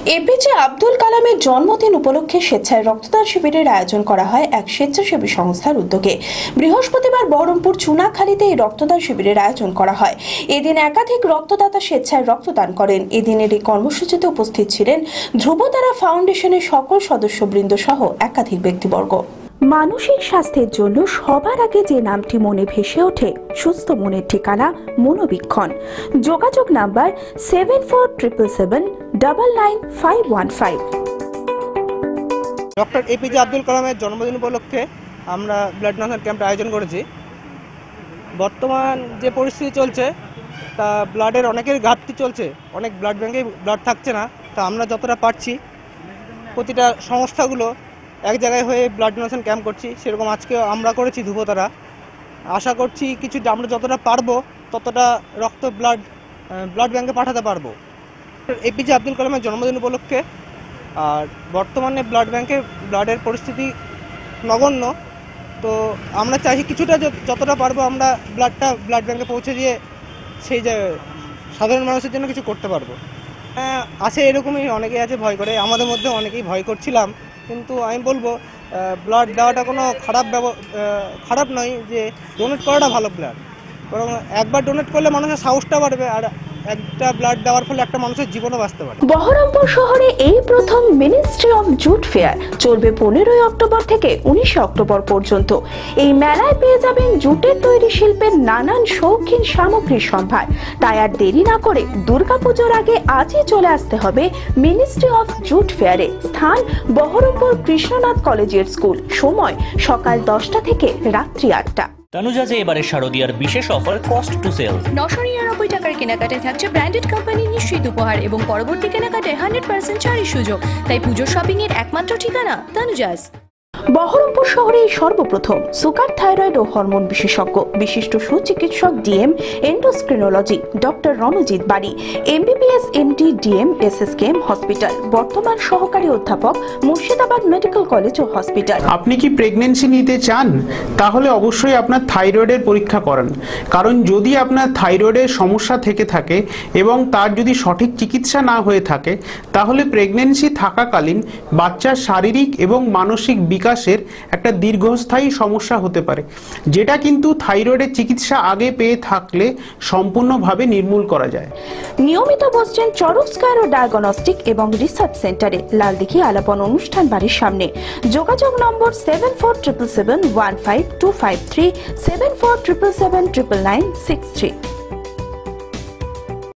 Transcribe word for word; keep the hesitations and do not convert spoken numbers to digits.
APJ Abdul কালামের জন্মদিন উপলক্ষে স্বেচ্ছায় রক্তদান শিবিরের আয়োজন করা হয় এক স্বেচ্ছাসেবী সংস্থার উদ্যোগে। বৃহস্পতিবার বহরমপুর চুনাখালীতে এই রক্তদান শিবিরের আয়োজন করা হয়। এদিন একাধিক রক্তদাতা স্বেচ্ছায় রক্তদান করেন। এদিনের এই কর্মসূচিতে উপস্থিত ছিলেন ধ্রুবতারা ফাউন্ডেশনের সকল সদস্যবৃন্দ সহ একাধিক ব্যক্তিবর্গ। মানসিক স্বাস্থ্যের জন্য সবার আগে যে নামটি মনে ভেসে ওঠে সুস্থ মনের ঠিকানা মনোবীক্ষণ। যোগাযোগ নাম্বার seven four triple seven double nine five one five. Doctor APJ Abdul কালামের জন্মদিন উপলক্ষে আমরা ব্লাড ডোনেশন ক্যাম্পের আয়োজন করেছি। বর্তমান যে পরিস্থিতি চলছে তা ব্লাডের অনেকের ঘাটতি চলছে, অনেক ব্লাড ব্যাঙ্কে ব্লাড থাকছে না। তা আমরা যতটা পারছি প্রতিটা সংস্থাগুলো এক জায়গায় হয়ে ব্লাড ডোনেশন ক্যাম্প করছি, সেরকম আজকেও আমরা করেছি ধ্রুবতারা। আশা করছি কিছু আমরা যতটা পারবো ততটা রক্ত ব্লাড ব্লাড ব্যাঙ্কে পাঠাতে পারবো এপিজে আব্দুল কালামের জন্মদিন উপলক্ষে। আর বর্তমানে ব্লাড ব্যাঙ্কে ব্লাডের পরিস্থিতি নগণ্য, তো আমরা চাইছি কিছুটা যতটা পারবো আমরা ব্লাডটা ব্লাড ব্যাঙ্কে পৌঁছে দিয়ে সেই জায়গায় সাধারণ মানুষের জন্য কিছু করতে পারবো। হ্যাঁ আছে, এরকমই অনেকেই আছে ভয় করে, আমাদের মধ্যে অনেকেই ভয় করছিলাম, কিন্তু আমি বলবো ব্লাড দেওয়াটা কোনো খারাপ খারাপ নয়, যে ডোনেট করাটা ভালো। ব্লাড বরং একবার ডোনেট করলে মানুষের সাহসটা বাড়বে, আর একটা ব্লাড দেওয়ার ফলে একটা মানুষের জীবনও বাঁচতে পারে। বহরমপুর শহরে এই প্রথম মিনিস্ট্রি অফ জুট ফেয়ার চলবে পনেরোই অক্টোবর থেকে উনিশে অক্টোবর পর্যন্ত। এই মেলায় পেয়ে যাবেন জুটের তৈরি শিল্পের নানান শৌখিন সামগ্রীর সম্ভার। তাই আর দেরি না করে দুর্গাপুজোর আগে আজই চলে আসতে হবে মিনিস্ট্রি অফ জুট ফেয়ারে। স্থান বহরমপুর কৃষ্ণনাথ কলেজিয়েট স্কুল। সময় সকাল দশটা থেকে রাত্রি আটটা। তানুজাজে এবারে শারদীয়ার বিশেষ অফার কস্ট টু সেল। নশো নিরানব্বই টাকার কেনাকাটায় থাকছে ব্র্যান্ডেড কোম্পানির নিশ্চিত উপহার এবং পরবর্তী কেনাকাটায় হান্ড্রেড পার্সেন্ট ছাড়ের সুযোগ। তাই পুজো শপিং এর একমাত্র ঠিকানা তানুজাজ। বহরমপুর শহরে সর্বপ্রথম সুগার, থাইরয়েড ও হরমোন বিশেষজ্ঞ বিশিষ্ট সুচিকিৎসক DM endocrinology doctor Ranjit Bari, MBBS MD DM SSKM hospital, বর্তমান সহকারী অধ্যাপক মুর্শিদাবাদ মেডিকেল কলেজ ও হসপিটাল। আপনি কি প্রেগন্যান্সি নিতে চান? তাহলে অবশ্যই আপনার থাইরয়েডের পরীক্ষা করান, কারণ যদি আপনার থাইরয়েডের সমস্যা থেকে থাকে এবং তার যদি সঠিক চিকিৎসা না হয়ে থাকে তাহলে প্রেগন্যান্সি থাকাকালীন বাচ্চার শারীরিক এবং মানসিক বিকাশের একটা দীর্ঘস্থায়ী সমস্যা হতে পারে, যেটা কিন্তু থাইরয়েডের চিকিৎসা আগে পেয়ে থাকলে সম্পূর্ণভাবে নির্মূল করা যায়। নিয়মিত বসছেন চরক স্কয়ার ও ডায়াগনস্টিক এবং রিসার্চ সেন্টারে, লালদিঘি আলাপন অনুষ্ঠান বাড়ির সামনে। যোগাযোগ নম্বর seven four triple seven one five two five three, seven four triple seven triple nine six three.